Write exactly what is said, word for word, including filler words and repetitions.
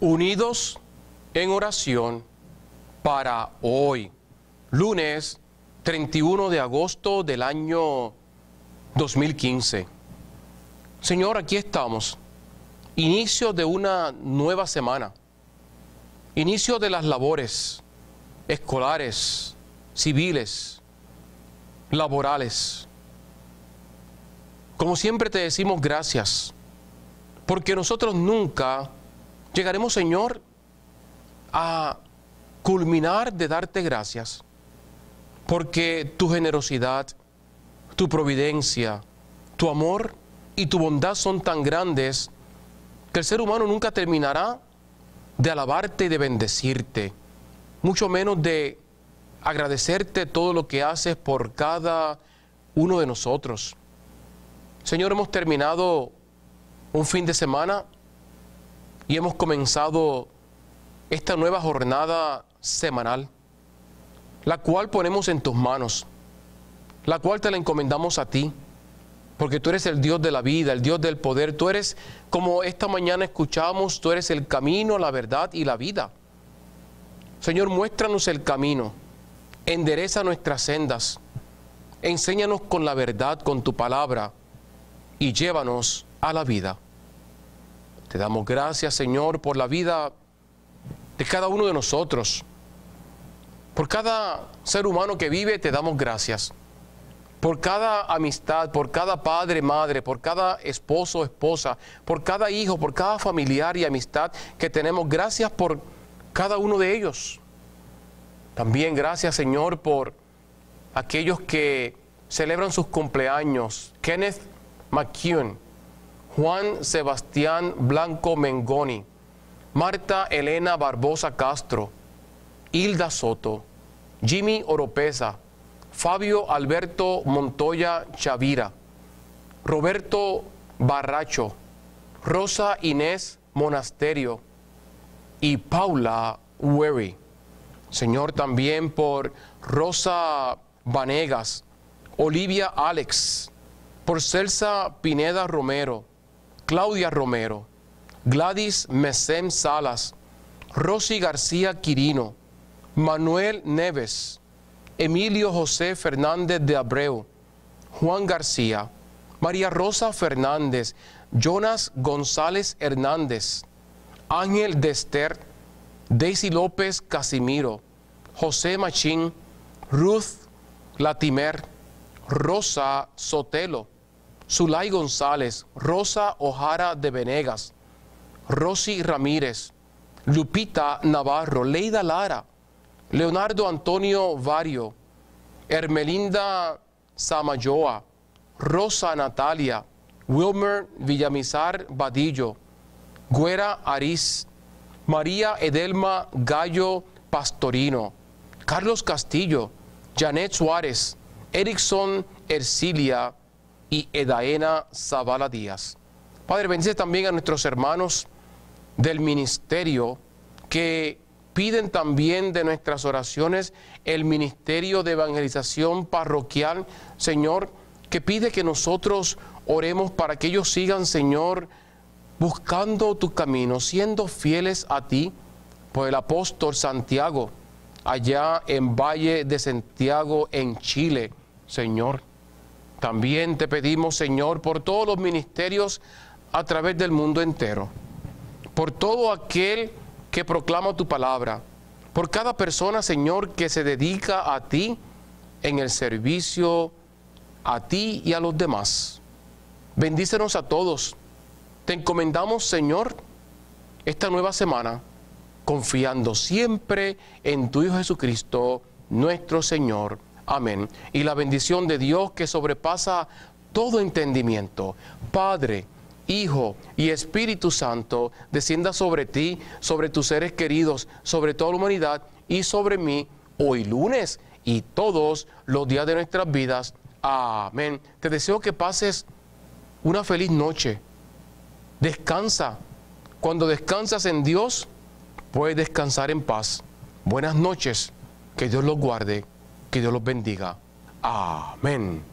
unidos en oración para hoy, lunes treinta y uno de agosto del año dos mil quince. Señor, aquí estamos, inicio de una nueva semana, inicio de las labores escolares, civiles, laborales. Como siempre te decimos gracias, porque nosotros nunca llegaremos, Señor, a culminar de darte gracias, porque tu generosidad, tu providencia, tu amor y tu bondad son tan grandes que el ser humano nunca terminará de alabarte y de bendecirte, mucho menos de agradecerte todo lo que haces por cada uno de nosotros. Señor, hemos terminado un fin de semana y hemos comenzado esta nueva jornada semanal, la cual ponemos en tus manos, la cual te la encomendamos a ti, porque tú eres el Dios de la vida, el Dios del poder. Tú eres, como esta mañana escuchamos, tú eres el camino, la verdad y la vida. Señor, muéstranos el camino, endereza nuestras sendas, enséñanos con la verdad, con tu palabra, y llévanos a la vida. Te damos gracias, Señor, por la vida de cada uno de nosotros. Por cada ser humano que vive, te damos gracias. Por cada amistad, por cada padre, madre, por cada esposo, esposa, por cada hijo, por cada familiar y amistad que tenemos. Gracias por cada uno de ellos. También gracias, Señor, por aquellos que celebran sus cumpleaños. Kenneth McKeown, Juan Sebastián Blanco Mengoni, Marta Elena Barbosa Castro, Hilda Soto, Jimmy Oropesa, Fabio Alberto Montoya Chavira, Roberto Barracho, Rosa Inés Monasterio y Paula Wery. Señor, también por Rosa Vanegas, Olivia Alex, por Celsa Pineda Romero, Claudia Romero, Gladys Mesem Salas, Rosy García Quirino, Manuel Neves, Emilio José Fernández de Abreu, Juan García, María Rosa Fernández, Jonas González Hernández, Ángel Dester, Daisy López Casimiro, José Machín, Ruth Latimer, Rosa Sotelo, Zulay González, Rosa Ojara de Venegas, Rosy Ramírez, Lupita Navarro, Leida Lara, Leonardo Antonio Vario, Hermelinda Samayoa, Rosa Natalia, Wilmer Villamizar Vadillo, Güera Ariz, María Edelma Gallo Pastorino, Carlos Castillo, Janet Suárez, Erickson Ercilia y Edaena Zavala Díaz. Padre, bendice también a nuestros hermanos del ministerio que piden también de nuestras oraciones, el ministerio de evangelización parroquial, Señor, que pide que nosotros oremos para que ellos sigan, Señor, buscando tu camino, siendo fieles a ti, por el apóstol Santiago, allá en Valle de Santiago, en Chile, Señor. También te pedimos, Señor, por todos los ministerios a través del mundo entero, por todo aquel que proclama tu palabra, por cada persona, Señor, que se dedica a ti en el servicio a ti y a los demás. Bendícenos a todos. Te encomendamos, Señor, esta nueva semana, confiando siempre en tu Hijo Jesucristo, nuestro Señor. Amén. Y la bendición de Dios, que sobrepasa todo entendimiento, Padre, Hijo y Espíritu Santo, descienda sobre ti, sobre tus seres queridos, sobre toda la humanidad y sobre mí, hoy lunes y todos los días de nuestras vidas. Amén. Te deseo que pases una feliz noche. Descansa. Cuando descansas en Dios, puedes descansar en paz. Buenas noches. Que Dios los guarde. Que Dios los bendiga. Amén.